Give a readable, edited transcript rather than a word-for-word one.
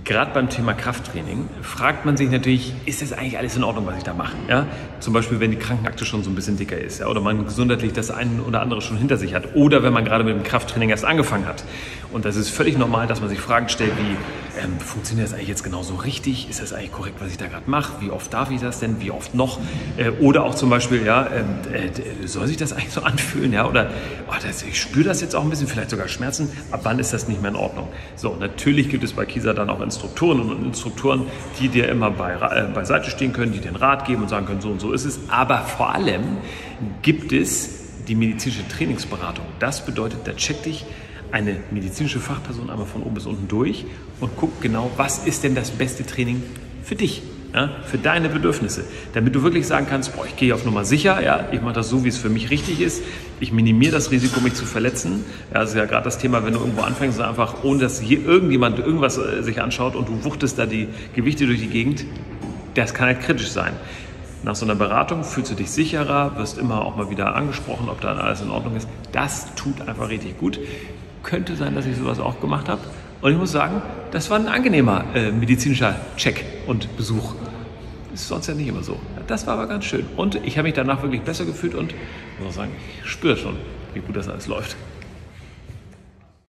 Gerade beim Thema Krafttraining fragt man sich natürlich, ist das eigentlich alles in Ordnung, was ich da mache? Ja? Zum Beispiel, wenn die Krankenakte schon so ein bisschen dicker ist, ja? Oder man gesundheitlich das eine oder andere schon hinter sich hat oder wenn man gerade mit dem Krafttraining erst angefangen hat. Und das ist völlig normal, dass man sich Fragen stellt wie, funktioniert das eigentlich jetzt genauso richtig? Ist das eigentlich korrekt, was ich da gerade mache? Wie oft darf ich das denn? Wie oft noch? Oder auch zum Beispiel, soll sich das eigentlich so anfühlen? Ja? Oder ich spüre das jetzt auch ein bisschen, vielleicht sogar Schmerzen. Ab wann ist das nicht mehr in Ordnung? So, natürlich gibt es bei Kieser dann auch Instruktoren und Instruktoren, die dir immer beiseite stehen können, die dir einen Rat geben und sagen können, so und so ist es. Aber vor allem gibt es die medizinische Trainingsberatung. Das bedeutet, da checkt dich eine medizinische Fachperson einmal von oben bis unten durch und guckt genau, was ist denn das beste Training für dich, ja, für deine Bedürfnisse, damit du wirklich sagen kannst, ich gehe auf Nummer sicher, ja, ich mache das so, wie es für mich richtig ist, ich minimiere das Risiko, mich zu verletzen. Ja, das ist ja gerade das Thema, wenn du irgendwo anfängst, einfach ohne dass hier irgendjemand irgendwas sich anschaut und du wuchtest da die Gewichte durch die Gegend, das kann halt kritisch sein. Nach so einer Beratung fühlst du dich sicherer, wirst immer auch mal wieder angesprochen, ob da alles in Ordnung ist. Das tut einfach richtig gut. Könnte sein, dass ich sowas auch gemacht habe. Und ich muss sagen, das war ein angenehmer medizinischer Check und Besuch. Ist sonst ja nicht immer so. Das war aber ganz schön. Und ich habe mich danach wirklich besser gefühlt und muss sagen, ich spüre schon, wie gut das alles läuft.